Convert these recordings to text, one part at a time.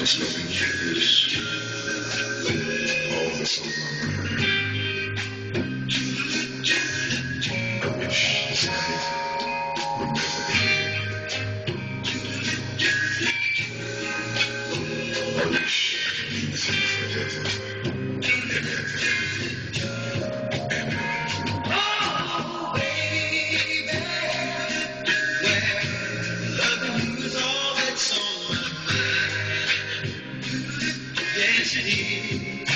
Just let me get this. All this on my mind. I wish this night would never end. I wish I could be with you forever and ever. Oh, baby, loving you is all that's on my mind. Yes, it is.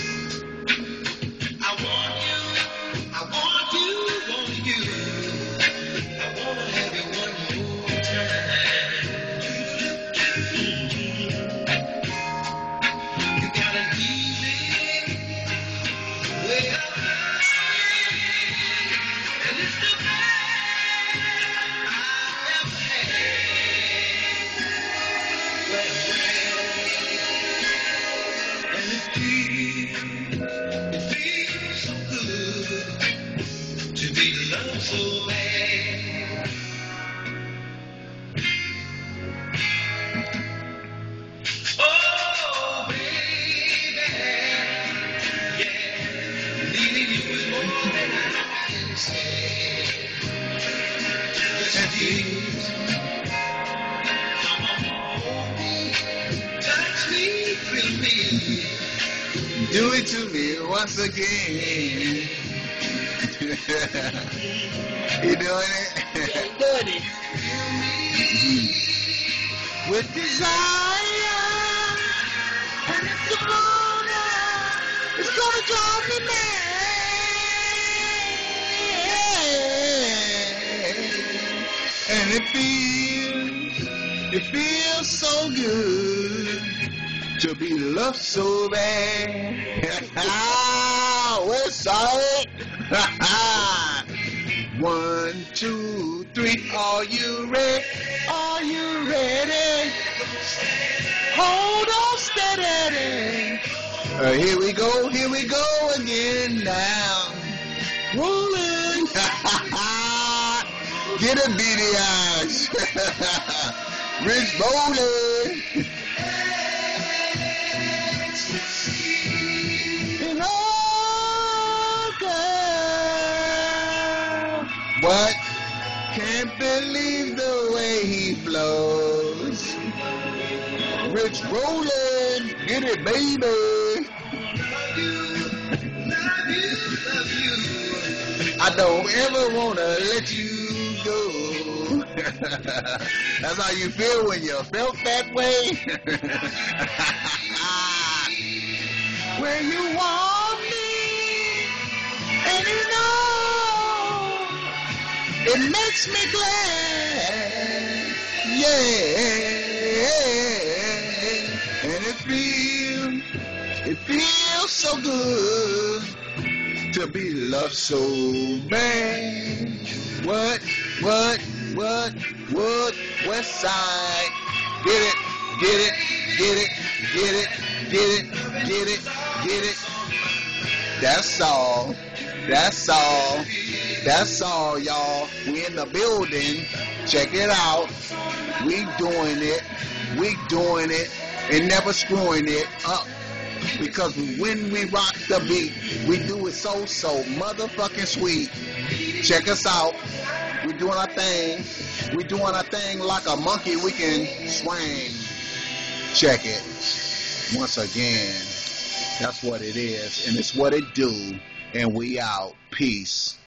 I want you, I want you, want you. I want to have you one more time. You got an easy way of loving, and it's the best I've ever had. And it feels so good to be loved so bad. Oh, baby, yeah, needing you is more than I can say. Yes, it is. Come on, hold me, touch me, feel me. Do it to me once again. You doing it? Doing it. With desire, and it's gonna drive me mad. And it feels so good to be loved so bad. We're sorry. 1, 2, 3. Are you ready? Are you ready? Hold on steady. Here we go again now. Rolling. Get a beady eyes. Rich bowling. What? Can't believe the way he blows. Rich rollin', get it, baby. I don't ever wanna let you go. That's how you feel when you felt that way. When you want me, and you know it makes me glad, yeah, and it feels so good to be loved so bad. What, West Side, get it, that's all, y'all. We in the building. Check it out. We doing it, and never screwing it up. Because when we rock the beat, we do it so motherfucking sweet. Check us out. We doing our thing. We doing our thing like a monkey. We can swing. Check it. Once again, that's what it is, and it's what it do. And we out. Peace.